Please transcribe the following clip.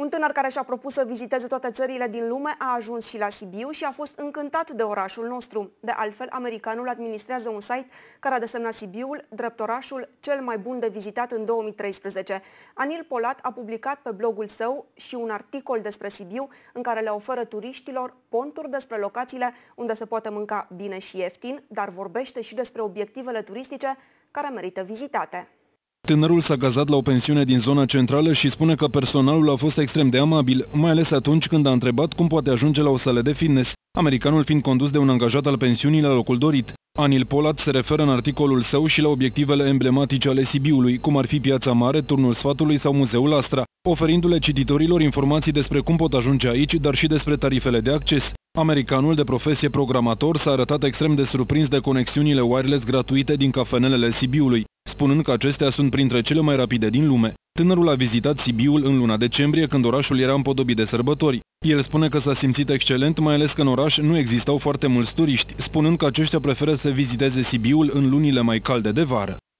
Un tânăr care și-a propus să viziteze toate țările din lume a ajuns și la Sibiu și a fost încântat de orașul nostru. De altfel, americanul administrează un site care a desemnat Sibiul drept orașul cel mai bun de vizitat în 2013. Anil Polat a publicat pe blogul său și un articol despre Sibiu în care le oferă turiștilor ponturi despre locațiile unde se poate mânca bine și ieftin, dar vorbește și despre obiectivele turistice care merită vizitate. Tânărul s-a gazat la o pensiune din zona centrală și spune că personalul a fost extrem de amabil, mai ales atunci când a întrebat cum poate ajunge la o sală de fitness, americanul fiind condus de un angajat al pensiunii la locul dorit. Anil Polat se referă în articolul său și la obiectivele emblematice ale Sibiului, cum ar fi Piața Mare, Turnul Sfatului sau Muzeul Astra, oferindu-le cititorilor informații despre cum pot ajunge aici, dar și despre tarifele de acces. Americanul, de profesie programator, s-a arătat extrem de surprins de conexiunile wireless gratuite din cafenelele Sibiului, spunând că acestea sunt printre cele mai rapide din lume. Tânărul a vizitat Sibiul în luna decembrie, când orașul era împodobit de sărbători. El spune că s-a simțit excelent, mai ales că în oraș nu existau foarte mulți turiști, spunând că aceștia preferă să viziteze Sibiul în lunile mai calde de vară.